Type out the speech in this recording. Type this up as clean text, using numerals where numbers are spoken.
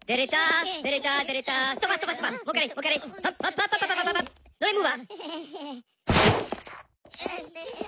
出れた出れた出れた。ストッパーストッパーストッパー。もう一回もう一回。ハッハッハッハッハッハッハッ。ドライムーバー。